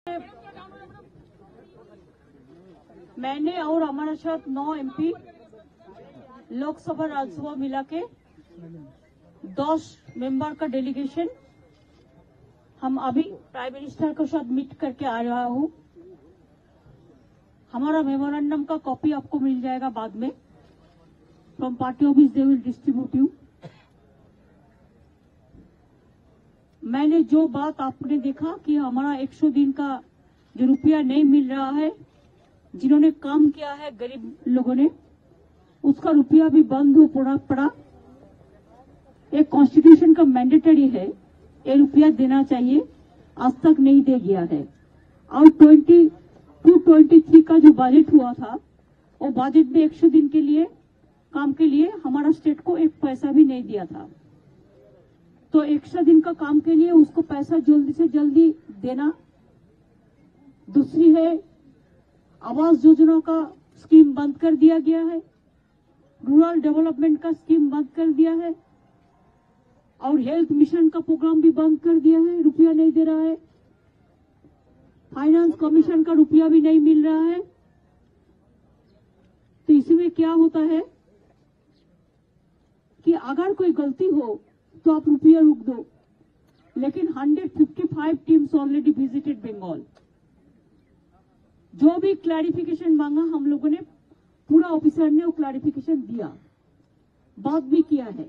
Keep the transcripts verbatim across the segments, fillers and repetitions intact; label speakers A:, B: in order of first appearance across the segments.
A: मैंने और हमारे साथ नौ एमपी लोकसभा राज्यसभा मिला के दस मेंबर का डेलीगेशन हम अभी प्राइम मिनिस्टर के साथ मीट करके आ रहा हूं। हमारा मेमोरेंडम का कॉपी आपको मिल जाएगा बाद में। From party office they will distribute you. मैंने जो बात आपने देखा कि हमारा एक सौ दिन का जो रुपया नहीं मिल रहा है, जिन्होंने काम किया है गरीब लोगों ने, उसका रुपया भी बंद हो पड़ा पड़ा एक कॉन्स्टिट्यूशन का मैंडेटरी है, ये रुपया देना चाहिए, आज तक नहीं दे गया है। और ट्वेंटी टू ट्वेंटी थ्री का जो बजट हुआ था, वो बजट में एक सौ दिन के लिए काम के लिए हमारा स्टेट को एक पैसा भी नहीं दिया था। तो एक सौ दिन का काम के लिए उसको पैसा जल्दी से जल्दी देना। दूसरी है, आवास योजना का स्कीम बंद कर दिया गया है, रूरल डेवलपमेंट का स्कीम बंद कर दिया है, और हेल्थ मिशन का प्रोग्राम भी बंद कर दिया है, रुपया नहीं दे रहा है। फाइनेंस कमीशन का रुपया भी नहीं मिल रहा है। तो इसमें क्या होता है कि अगर कोई गलती हो तो आप रुपया रुक दो, लेकिन एक सौ पचपन टीम्स ऑलरेडी विजिटेड बंगाल। जो भी क्लैरिफिकेशन मांगा हम लोगों ने, पूरा ऑफिसर ने वो क्लैरिफिकेशन दिया, बात भी किया है।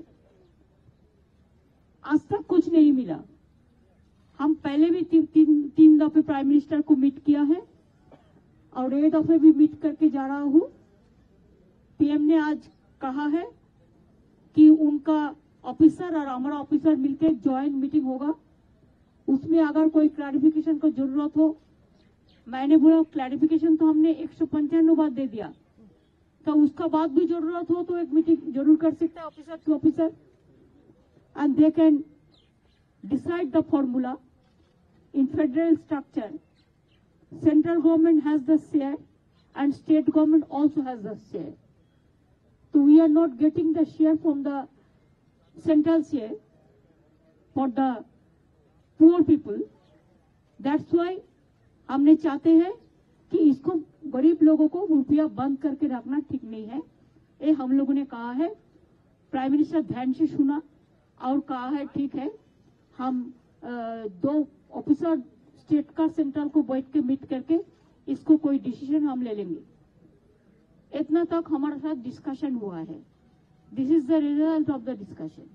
A: आज तक कुछ नहीं मिला। हम पहले भी ती, तीन तीन दफे प्राइम मिनिस्टर को मीट किया है और एक दफे भी मीट करके जा रहा हूं। पीएम ने आज कहा है कि उनका ऑफिसर और हमारा ऑफिसर मिलकर ज्वाइंट मीटिंग होगा, उसमें अगर कोई क्लैरिफिकेशन को जरूरत हो। मैंने बोला क्लैरिफिकेशन तो हमने एक सौ पंचानवे बार दे दिया, तो उसका बाद भी जरूरत हो तो एक मीटिंग जरूर कर सकते हैं officer to officer, and they can decide the formula. In federal structure, central government has the share and state government also has the share. So we are not getting the share from the central share for the poor people. That's why हमने चाहते हैं कि इसको गरीब लोगों को रुपया बंद करके रखना ठीक नहीं है। ये हम लोगों ने कहा है, प्राइम मिनिस्टर ध्यान से सुना और कहा है ठीक है, हम आ, दो ऑफिसर स्टेट का सेंट्रल को बैठ के मीट करके इसको कोई डिसीजन हम ले लेंगे। इतना तक हमारे साथ डिस्कशन हुआ है। This is the result of the discussion.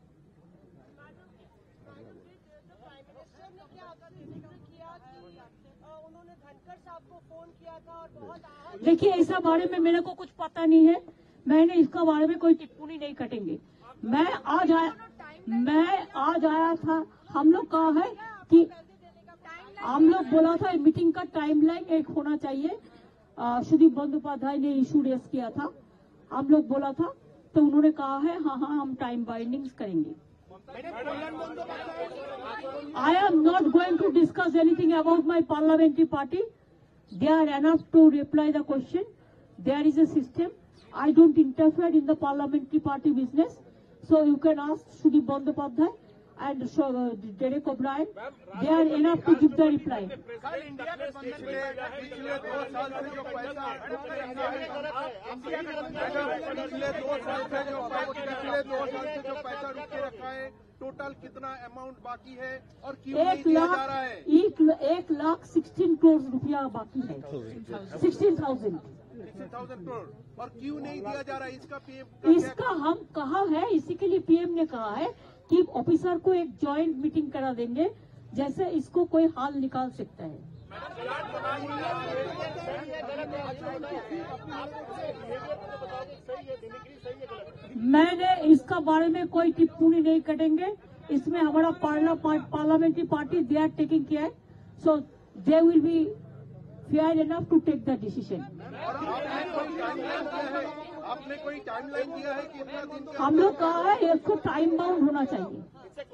A: देखिए, ऐसा बारे में मेरे को कुछ पता नहीं है, मैंने इसका बारे में कोई टिप्पणी नहीं कटेंगे। मैं आज आया मैं आज आया था, हम लोग कहा है कि हम लोग बोला था मीटिंग का टाइमलाइन एक होना चाहिए। सुदीप बंदोपाध्याय ने इशू रेस किया था, हम लोग बोला था, तो उन्होंने कहा है हाँ हाँ हम टाइम बाइंडिंग्स करेंगे। I am not going to discuss anything about my parliamentary party. They are enough to reply the question. There is a system. I don't interfere in the parliamentary party business, so you can ask Sudip Bandyopadhyay and uh, Derek O'Brien. They are enough to give the reply.
B: Total कितना amount बाकी है और क्यों
A: एक
B: नहीं दिया
A: लाख
B: जा रहा है?
A: एक, एक लाख सिक्सटीन करोड़ रुपया बाकी है, सिक्सटीन थाउजेंड
B: थाउजेंड करोड़, और क्यों नहीं दिया जा रहा है? इसका पीएम
A: इसका हम कहा है, इसी के लिए पीएम ने कहा है कि ऑफिसर को एक जॉइंट मीटिंग करा देंगे, जैसे इसको कोई हाल निकाल सकता है। मैंने इसका बारे में कोई टिप्पणी नहीं करेंगे। इसमें हमारा parliamentary party they are taking care, so they will be fair enough to take the decision.
B: आपने कोई टाइमलाइन दिया है कि इतना दिन?
A: हम लोग कहा है इसको टाइम बाउंड होना चाहिए।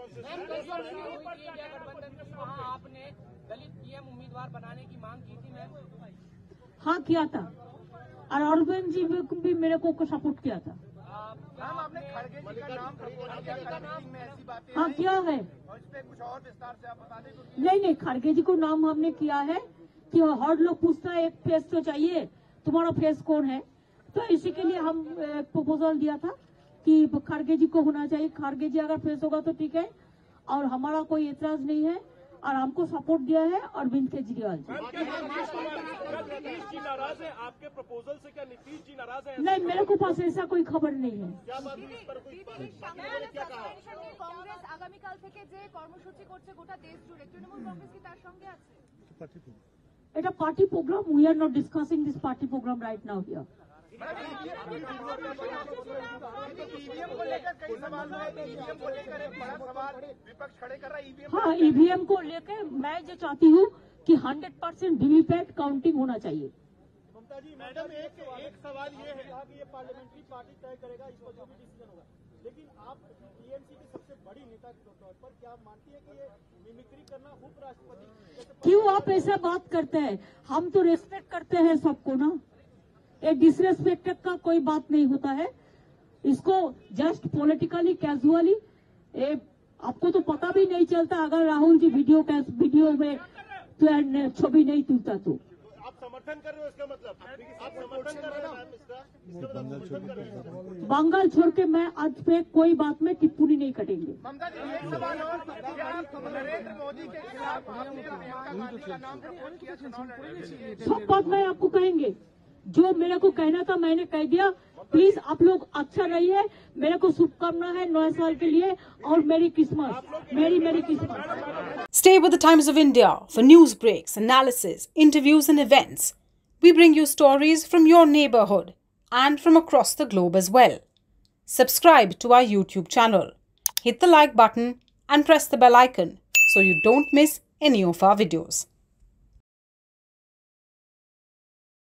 C: आपने दलित पीएम उम्मीदवार बनाने की मांग की थी मैम?
A: हाँ किया था, और अरविंद जी भी मेरे को सपोर्ट किया था।
C: क्या आपने खड़गे जी का नाम प्रपोज किया था मीटिंग में, ऐसी बातें
A: हाँ किया है।
C: और इस पे कुछ और विस्तार से आप बता दें क्योंकि
A: नहीं नहीं, खड़गे जी को नाम हमने किया है कि हर लोग पूछता है एक फेस तो चाहिए, तुम्हारा फेस कौन है, तो इसी के लिए हम एक प्रपोजल दिया था कि खड़गे जी को होना चाहिए। खड़गे जी अगर फेस होगा तो ठीक है, और हमारा कोई एतराज नहीं है, और हमको सपोर्ट दिया है अरविंद केजरीवाल जी।
B: नीतीश जी नाराज है आपके प्रपोजल से? क्या नीतीश जी नाराज है?
A: नहीं, मेरे को पास ऐसा कोई खबर नहीं है।
B: क्या बात हुई इस पर? कोई क्या कहा?
D: কংগ্রেস আগামীকাল থেকে যে কর্মসূচি করছে গোটা দেশ জুড়ে, তৃণমূল কংগ্রেস কি তার সঙ্গে আছে?
A: এটা party programme, we are not discussing this party programme right now here.
C: EVM को लेकर कई सवाल हुए, ईवीएम को लेकर एक बड़ा सवाल विपक्ष खड़े कर रहा है। ईवीएम
A: हाँ, ईवीएम को लेकर मैं जो चाहती हूँ कि हंड्रेड परसेंट वीवीपैट काउंटिंग होना चाहिए।
B: ममता जी, मैडम एक एक सवाल ये है कि ये पार्लियामेंट्री पार्टी तय करेगा इस पर जो भी डिसीजन होगा, लेकिन आप टीएमसी के सबसे बड़ी नेता के तौर पर क्या मानती है कि ये मिमिक्री करना उपराष्ट्रपति?
A: क्यों आप ऐसा बात करते हैं? हम तो रेस्पेक्ट करते हैं सबको ना, एक डिसरेस्पेक्ट का कोई बात नहीं होता है। इसको जस्ट पॉलिटिकली कैजुअली, आपको तो पता भी नहीं चलता अगर राहुल जी वीडियो वीडियो में तो छवि नहीं तुलता तो।
B: आप समर्थन कर रहे हो इसका मतलब? आप समर्थन कर रहे हो इसका? इसका मतलब समर्थन कर रहे हो?
A: बंगाल छोड़ के मैं आज पे कोई बात में टिप्पणी नहीं कटेंगे।
C: ममता जी, एक सवाल और, क्या आप नरेंद्र मोदी के खिलाफ आपने प्रियंका गांधी का नाम प्रपोज किया चुनाव लड़ने के लिए?
A: सब बात मैं आपको कहेंगे, जो मेरे को कहना था मैंने कह दिया। प्लीज आप लोग अच्छा रहिए, मेरे को शुभकामना है नए साल के लिए, और मेरी किस्मत, मेरी मेरी किस्मत।
E: Stay with the Times of India for news breaks, analysis, interviews and events. We bring you stories from your neighborhood and from across the globe as well. Subscribe to our YouTube channel. Hit the like button and press the bell icon so you don't miss any of our videos.